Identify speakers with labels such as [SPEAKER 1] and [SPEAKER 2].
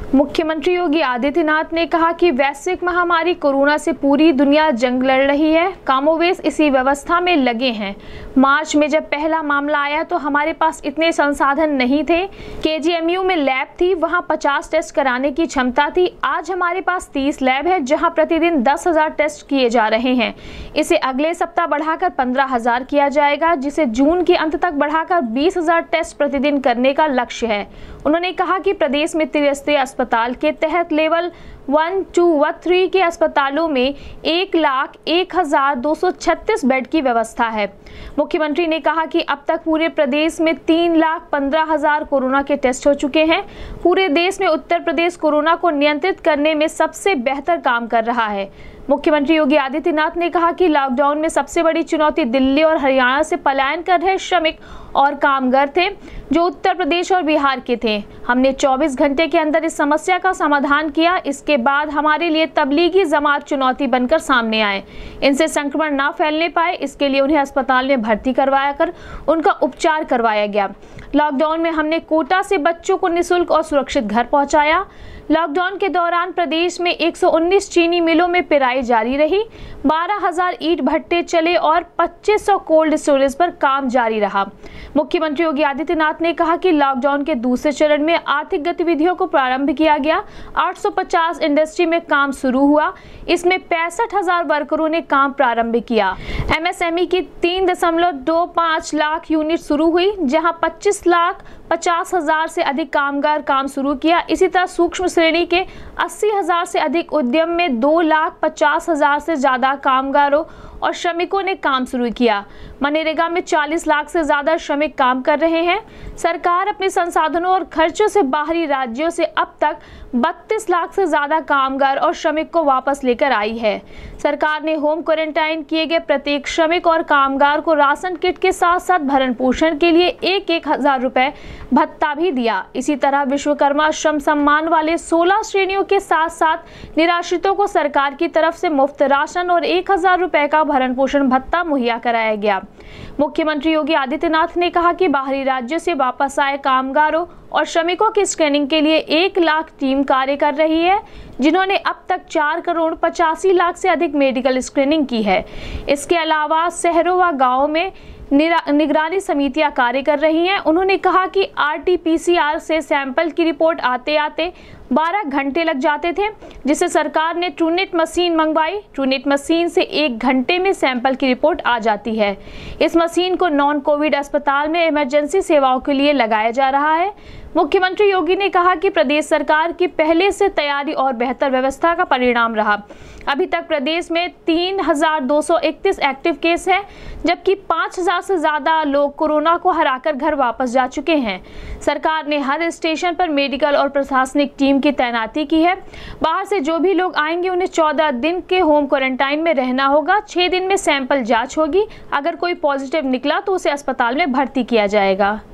[SPEAKER 1] मुख्यमंत्री योगी आदित्यनाथ ने कहा कि वैश्विक महामारी कोरोना से पूरी दुनिया जंग लड़ रही है। कामोवेश इसी व्यवस्था में लगे हैं। मार्च में जब पहला मामला आया तो हमारे पास इतने संसाधन नहीं थे। केजीएमयू में लैब थी, वहां 50 टेस्ट कराने की क्षमता थी। आज हमारे पास 30 लैब है जहां प्रतिदिन 10,000 टेस्ट किए जा रहे हैं। इसे अगले सप्ताह बढ़ाकर 15,000 किया जाएगा, जिसे जून के अंत तक बढ़ाकर 20,000 टेस्ट प्रतिदिन करने का लक्ष्य है। उन्होंने कहा कि प्रदेश में त्रिस्तरीय अस्पताल के तहत लेवल 1, 2 व 3 के अस्पतालों में 1,01,236 बेड की व्यवस्था है। मुख्यमंत्री ने कहा कि अब तक पूरे प्रदेश में 3,15,000 कोरोना के टेस्ट हो चुके हैं। पूरे देश में उत्तर प्रदेश कोरोना को नियंत्रित करने में सबसे बेहतर काम कर रहा है। मुख्यमंत्री योगी आदित्यनाथ ने कहा कि लॉकडाउन में सबसे बड़ी चुनौती दिल्ली और हरियाणा से पलायन कर रहे श्रमिक और कामगार थे, जो उत्तर प्रदेश और बिहार के थे। हमने 24 घंटे के अंदर इस समस्या का समाधान किया। इसके बाद हमारे लिए तबलीगी जमात चुनौती बनकर सामने आए। इनसे संक्रमण ना फैलने पाए, इसके लिए उन्हें अस्पताल में भर्ती करवाया कर उनका उपचार करवाया गया। लॉकडाउन में हमने कोटा से बच्चों को निःशुल्क और सुरक्षित घर पहुंचाया। लॉकडाउन के दौरान प्रदेश में 119 चीनी मिलों में पेराई जारी रही। 12,000 ईंट भट्टे चले और 2500 कोल्ड स्टोरेज पर काम जारी रहा। मुख्यमंत्री योगी आदित्यनाथ ने कहा कि लॉकडाउन के दूसरे चरण में आर्थिक गतिविधियों को प्रारंभ किया गया। 850 इंडस्ट्री में काम शुरू हुआ। इसमें 65,000 वर्करों ने काम प्रारंभ किया। एमएसएमई की 3.25 लाख यूनिट शुरू हुई, जहां 25,50,000 से अधिक कामगार काम शुरू किया। इसी तरह सूक्ष्म श्रेणी के 80,000 से अधिक उद्यम में 2,50,000 से ज्यादा कामगारों और श्रमिकों ने काम शुरू किया। मनरेगा में 40 लाख से ज्यादा श्रमिक काम कर रहे हैं। सरकार अपने संसाधनों और खर्चों से बाहरी राज्यों से अब तक 32 लाख से ज्यादा कामगार और श्रमिक को वापस लेकर आई है। सरकार ने होम क्वारंटाइन किए गए प्रत्येक श्रमिक और कामगार को राशन किट के साथ साथ भरण पोषण के लिए 1,000 रुपए भत्ता भी दिया। इसी तरह विश्वकर्मा श्रम सम्मान वाले 16 श्रेणियों के साथ साथ निराश्रितों को सरकार की तरफ से मुफ्त राशन और 1,000 रुपए का भरण पोषण भत्ता मुहैया कराया गया। मुख्यमंत्री योगी आदित्यनाथ ने कहा कि बाहरी राज्यों से वापस आए कामगारों और श्रमिकों की स्क्रीनिंग के लिए 1 लाख टीम कार्य कर रही है, जिन्होंने अब तक 4,85,00,000 से अधिक मेडिकल स्क्रीनिंग की है। इसके अलावा शहरों व गाँवों में निगरानी समितियां कार्य कर रही हैं। उन्होंने कहा कि RT-PCR से सैंपल की रिपोर्ट आते आते 12 घंटे लग जाते थे, जिसे सरकार ने ट्रूनेट मशीन मंगवाई। ट्रूनेट मशीन से 1 घंटे में सैंपल की रिपोर्ट आ जाती है। इस मशीन को नॉन कोविड अस्पताल में इमरजेंसी सेवाओं के लिए लगाया जा रहा है। मुख्यमंत्री योगी ने कहा कि प्रदेश सरकार की पहले से तैयारी और बेहतर व्यवस्था का परिणाम रहा। अभी तक प्रदेश में 3,231 एक्टिव केस है, जबकि 5,000 से ज्यादा लोग कोरोना को हराकर घर वापस जा चुके हैं। सरकार ने हर स्टेशन पर मेडिकल और प्रशासनिक टीम की तैनाती की है। बाहर से जो भी लोग आएंगे उन्हें 14 दिन के होम क्वारंटाइन में रहना होगा। 6 दिन में सैंपल जांच होगी। अगर कोई पॉजिटिव निकला तो उसे अस्पताल में भर्ती किया जाएगा।